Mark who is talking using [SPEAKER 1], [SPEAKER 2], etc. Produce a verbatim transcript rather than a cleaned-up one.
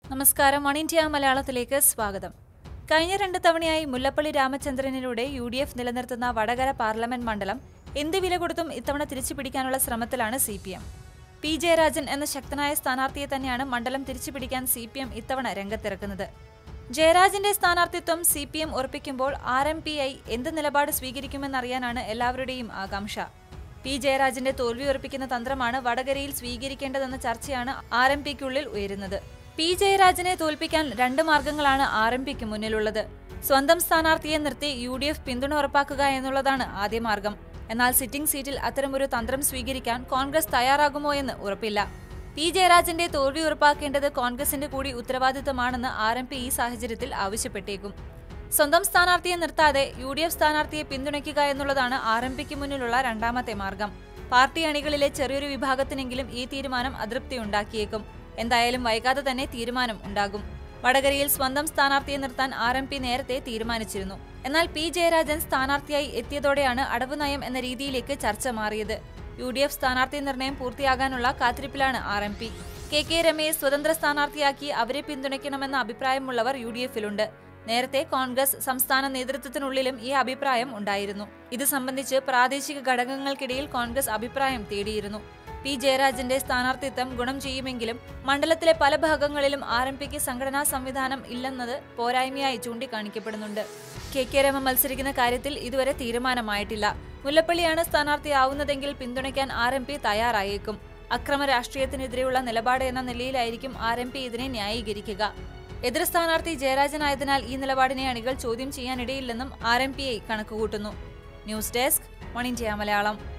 [SPEAKER 1] നമസ്കാരം, one India മലയാളത്തിലേക്ക് സ്വാഗതം. കഴിഞ്ഞ രണ്ട് തവണയായി മുല്ലപ്പള്ളി രാമചന്ദ്രനിലൂടെ യു ഡി എഫ് നിലനിർത്തുന്ന വടകര പാർലമെന്റ് മണ്ഡലം എന്ത് വില കൊടുത്തും ഇത്തവണ തിരിച്ചുപിടിക്കാനുള്ള ശ്രമത്തിലാണ് C P M. P Jayarajan എന്ന ശക്തനായ സ്ഥാനാർത്ഥിയെ തന്നെയാണ് മണ്ഡലം തിരിച്ചുപിടിക്കാൻ സി പി എം ഇത്തവണ രംഗത്തിറക്കുന്നത്. ജയരാജന്റെ സ്ഥാനാർത്ഥിത്വം സി പി എം ഉറപ്പിക്കുമ്പോൾ ആർ എം പി ഐ എന്ത് നിലപാട് സ്വീകരിക്കുമെന്നറിയാനാണ് എല്ലാവരുടെയും ആകാംക്ഷ. പി ജയരാജന്റെ തോൽവി ഉറപ്പിക്കുന്ന തന്ത്രമാണ് വടകരയിൽ സ്വീകരിക്കേണ്ടതെന്ന ചർച്ചയാണ് ആർ എം പിക്കുള്ളിൽ ഉയരുന്നത്. പി ജയരാജനെ തോൽപ്പിക്കാൻ രണ്ട് മാർഗങ്ങളാണ് ആർ എം പിക്ക് മുന്നിലുള്ളത്. സ്വന്തം സ്ഥാനാർത്ഥിയെ നിർത്തി യു ഡി എഫ് പിന്തുണ ഉറപ്പാക്കുക എന്നുള്ളതാണ് ആദ്യ മാർഗം. എന്നാൽ സിറ്റിംഗ് സീറ്റിൽ അത്തരമൊരു തന്ത്രം സ്വീകരിക്കാൻ കോൺഗ്രസ് തയ്യാറാകുമോ എന്ന് ഉറപ്പില്ല. പി ജയരാജന്റെ തോൽവി ഉറപ്പാക്കേണ്ടത് കോൺഗ്രസിന്റെ കൂടി ഉത്തരവാദിത്തമാണെന്ന് ആർ എം പി ഈ സാഹചര്യത്തിൽ ആവശ്യപ്പെട്ടേക്കും. സ്വന്തം സ്ഥാനാർത്ഥിയെ നിർത്താതെ യു ഡി എഫ് സ്ഥാനാർത്ഥിയെ പിന്തുണയ്ക്കുക എന്നുള്ളതാണ് ആർ എം പിക്ക് മുന്നിലുള്ള രണ്ടാമത്തെ മാർഗം. പാർട്ടി അണികളിലെ ചെറിയൊരു വിഭാഗത്തിനെങ്കിലും ഈ തീരുമാനം അതൃപ്തിയുണ്ടാക്കിയേക്കും. എന്തായാലും വൈകാതെ തന്നെ തീരുമാനം ഉണ്ടാകും. വടകരയിൽ സ്വന്തം സ്ഥാനാർത്ഥിയെ നിർത്താൻ ആർ എം പി നേരത്തെ തീരുമാനിച്ചിരുന്നു. എന്നാൽ പി ജയരാജൻ സ്ഥാനാർത്ഥിയായി എത്തിയതോടെയാണ് അടവ് നയം എന്ന രീതിയിലേക്ക് ചർച്ച മാറിയത്. യു ഡി എഫ് സ്ഥാനാർത്ഥി നിർണയം പൂർത്തിയാകാനുള്ള കാത്തിരിപ്പിലാണ് R M P. K K രമയെ സ്വതന്ത്ര സ്ഥാനാർത്ഥിയാക്കി അവരെ പിന്തുണയ്ക്കണമെന്ന അഭിപ്രായമുള്ളവർ യു ഡി എഫിലുണ്ട്. നേരത്തെ കോൺഗ്രസ് സംസ്ഥാന നേതൃത്വത്തിനുള്ളിലും ഈ അഭിപ്രായം ഉണ്ടായിരുന്നു. ഇത് സംബന്ധിച്ച് പ്രാദേശിക ഘടകങ്ങൾക്കിടയിൽ കോൺഗ്രസ് അഭിപ്രായം തേടിയിരുന്നു. പി ജയരാജന്റെ സ്ഥാനാർത്ഥിത്വം ഗുണം ചെയ്യുമെങ്കിലും മണ്ഡലത്തിലെ പല ഭാഗങ്ങളിലും ആർ എം പിക്ക് സംഘടനാ സംവിധാനം ഇല്ലെന്നത് പോരായ്മയായി ചൂണ്ടിക്കാണിക്കപ്പെടുന്നുണ്ട്. കെ കെ രമ മത്സരിക്കുന്ന കാര്യത്തിൽ ഇതുവരെ തീരുമാനമായിട്ടില്ല. മുല്ലപ്പള്ളിയാണ് സ്ഥാനാർത്ഥിയാവുന്നതെങ്കിൽ പിന്തുണയ്ക്കാൻ ആർ എം പി തയ്യാറായേക്കും. അക്രമ രാഷ്ട്രീയത്തിനെതിരെയുള്ള നിലപാട് എന്ന നിലയിലായിരിക്കും ആർ എം പി ഇതിനെ ന്യായീകരിക്കുക. എതിർ സ്ഥാനാർത്ഥി ജയരാജനായതിനാൽ ഈ നിലപാടിനെ അണികൾ ചോദ്യം ചെയ്യാനിടയില്ലെന്നും ആർ എം പി ഐ കണക്കുകൂട്ടുന്നു. News desk, one India Malayalam.